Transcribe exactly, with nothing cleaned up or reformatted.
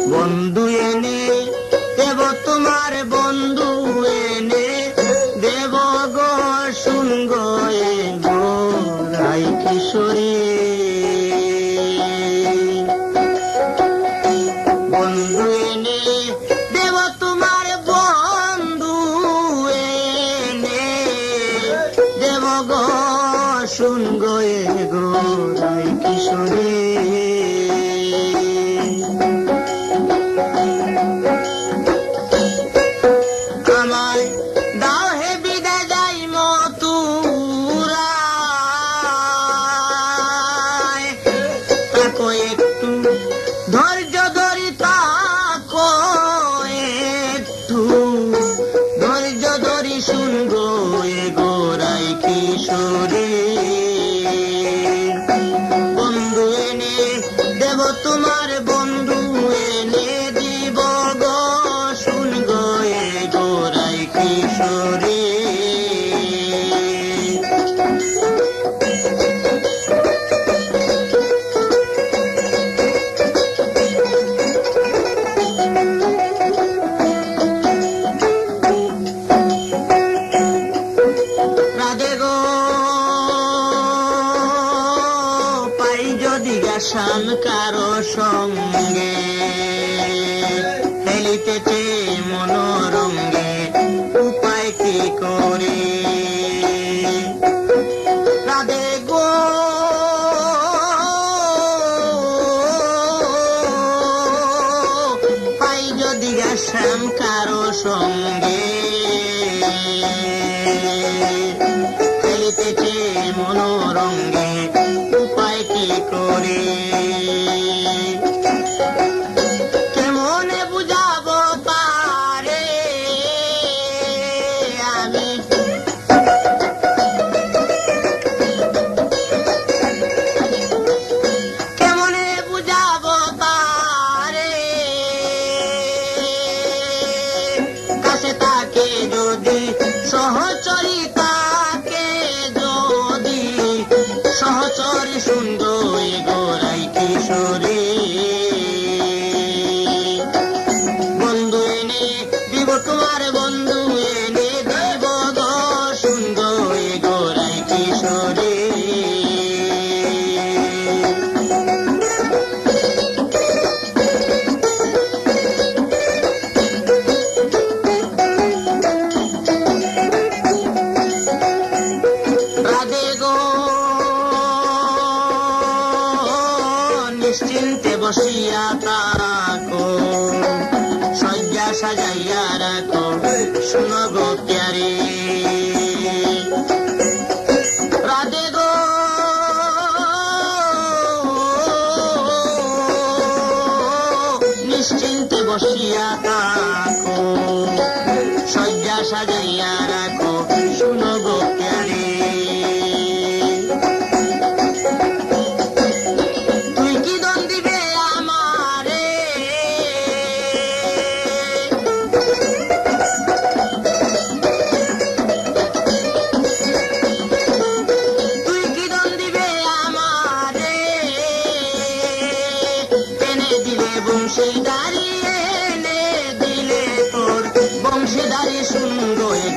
বন্ধু এনে দেব তোমার বন্ধু এনে দেব গো শুন গো এ গো রাই কিশোরী বন্ধু এনে দেব তোমার বন্ধু এনে দেব গো শুন গো এ গো রাই কিশোরী তোমার বন্ধু এনে দিব গো শুন গো এ গোরাই কিশোরী রাধে গো পাই যদি গাসান কারো সঙ্গে খেলিতেছে মনোরঙ্গে উপায় কি করে রাধে গো পাই যদি গাসান কারো সঙ্গে খেলিতেছে মনোরঙ্গে উপায় কি করে কেমনে বুঝাবো পারে আমি কেমনে বুঝাবো পারে কাছে তাকে যদি সহচরিতাকে যদি সহচরী সুন্দর গোরাই কিশোরী বন্ধু এনে দিব তোমার বন্ধু এনে দিব গো সুন্দর গোরাই কিশোরী রাধে গো নিশ্চিন্তে বসিয়া থাকো শয্যা সাজাইয়া রাখো শুনো গো প্যারে রাধে গো নিশ্চিন্তে বসিয়া থাকো শয্যা সাজাইয়া রাখো শুনো গো প্যারে বংশীদারি এনে দিলে তোর বংশীদারি শুন গো এ